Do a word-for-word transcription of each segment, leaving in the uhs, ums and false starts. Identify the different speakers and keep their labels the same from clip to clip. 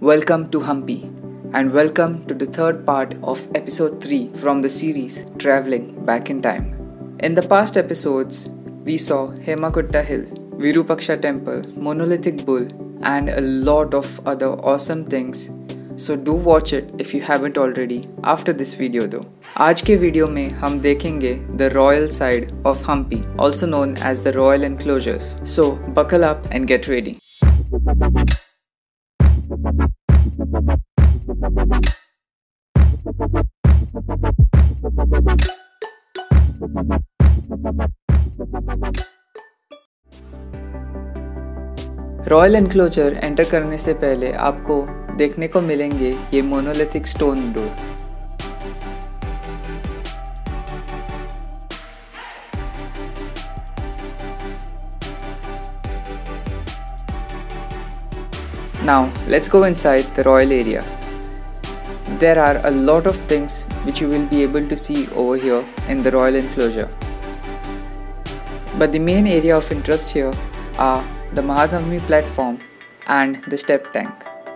Speaker 1: Welcome to Hampi, and welcome to the third part of episode three from the series Traveling Back in Time. In the past episodes, we saw Hemakutta Hill, Virupaksha Temple, Monolithic Bull, and a lot of other awesome things. So do watch it if you haven't already after this video though. आज के video में हम देखेंगे the royal side of Hampi, also known as the royal enclosures. So buckle up and get ready. Royal enclosure enter करने से पहले आपको देखने को मिलेंगे ये monolithic stone door. Now let's go inside the royal area. There are a lot of things which you will be able to see over here in the royal enclosure. But the main area of interest here are the Mahadhammi platform and the step tank.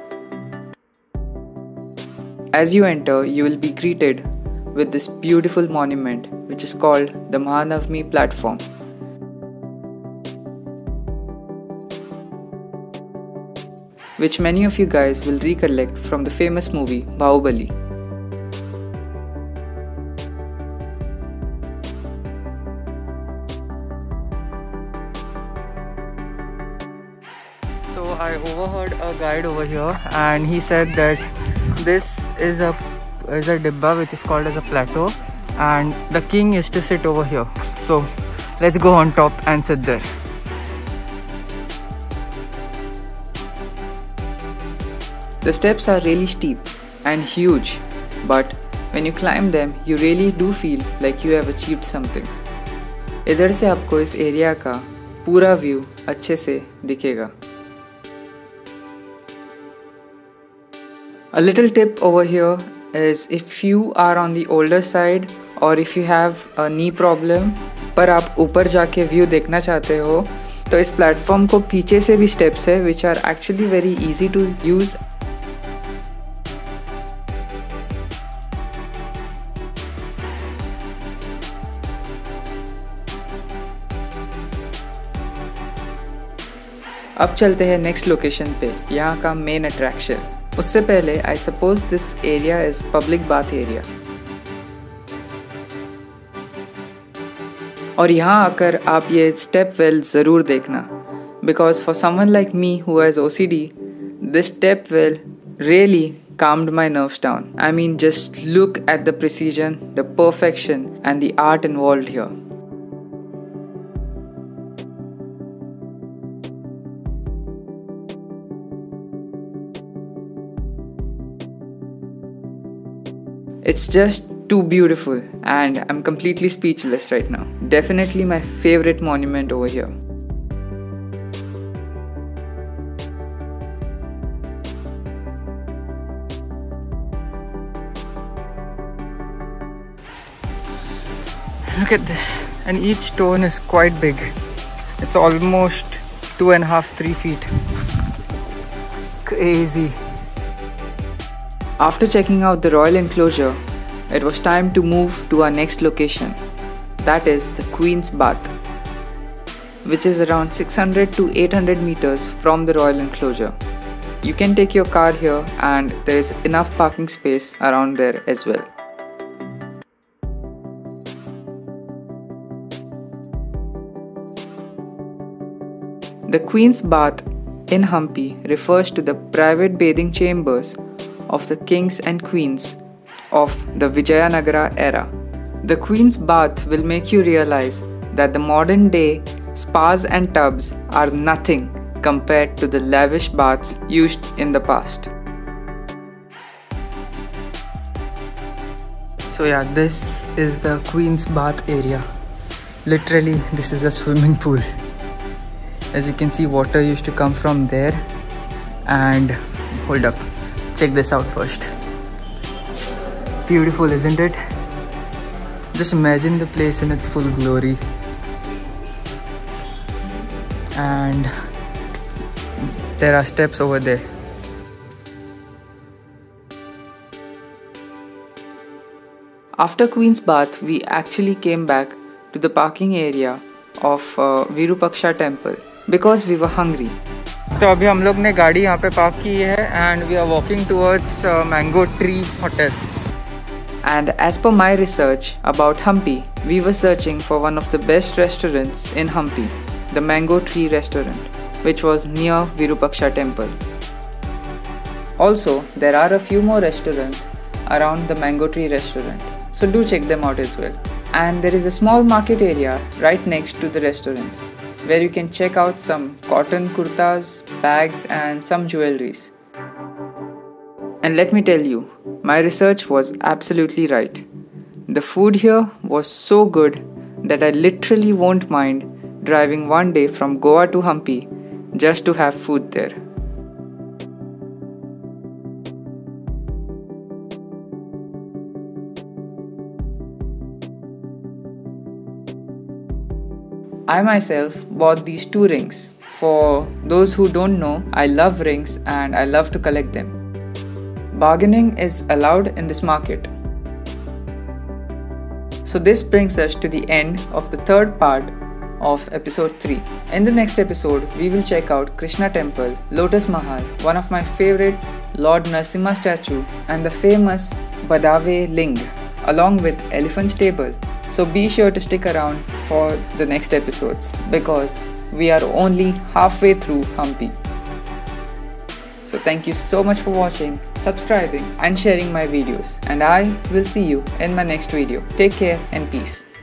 Speaker 1: As you enter, you will be greeted with this beautiful monument which is called the Mahadhammi platform. Which many of you guys will recollect from the famous movie Bahubali. So I overheard a guide over here and he said that this is a is a dibba which is called as a plateau and the king is to sit over here. So let's go on top and sit there. The steps are really steep and huge, but when you climb them, you really do feel like you have achieved something. इधर से आपको इस area का पूरा view अच्छे से दिखेगा. A little tip over here is if you are on the older side or if you have a knee problem, पर आप ऊपर जाके व्यू देखना चाहते हो, तो इस प्लेटफॉर्म को पीछे से भी स्टेप्स है which are actually very easy to use. अब चलते हैं नेक्स्ट लोकेशन पे, यहाँ का मेन अट्रैक्शन. उससे पहले I suppose this area is public bath area. और यहाँ आकर आप ये स्टेप वेल ज़रूर देखना, because for someone like me who has O C D, this step well really calmed my nerves down. I mean, just look at the precision, the perfection and the art involved here. It's just too beautiful and I'm completely speechless right now. Definitely my favorite monument over here. Look at this, and each stone is quite big. It's almost two and a half, three feet. Crazy. After checking out the royal enclosure, it was time to move to our next location, that is the Queen's Bath, which is around six hundred to eight hundred meters from the royal enclosure. You can take your car here and there is enough parking space around there as well. The Queen's Bath in Hampi refers to the private bathing chambers of the kings and queens of the Vijayanagara era. The Queen's Bath will make you realize that the modern day spas and tubs are nothing compared to the lavish baths used in the past. So yeah, this is the Queen's Bath area. Literally, this is a swimming pool. As you can see, water used to come from there. And hold up, check this out first. Beautiful, isn't it? Just imagine the place in its full glory. And there are steps over there. After Queen's Bath, we actually came back to the parking area of uh, Virupaksha temple because we were hungry. तो अभी हम लोग ने गाड़ी यहाँ पे park की है and we are walking towards uh, Mango Tree Hotel. And as per my research about Hampi, we were searching for one of the best restaurants in Hampi, the Mango Tree restaurant, which was near Virupaksha temple. Also, there are a few more restaurants around the Mango Tree restaurant, so do check them out as well. And there is a small market area right next to the restaurants, where you can check out some cotton kurtas, bags and some jewelries. And let me tell you, my research was absolutely right. The food here was so good that I literally won't mind driving one day from Goa to Hampi just to have food there. I myself bought these two rings. For those who don't know, I love rings and I love to collect them. Bargaining is allowed in this market. So this brings us to the end of the third part of episode three. In the next episode, we will check out Krishna Temple, Lotus Mahal, one of my favorite Lord Narasimha statue, and the famous Badave Ling, along with Elephant Stable. So be sure to stick around for the next episodes because we are only halfway through Hampi. So thank you so much for watching, subscribing and sharing my videos, and I will see you in my next video. Take care and peace.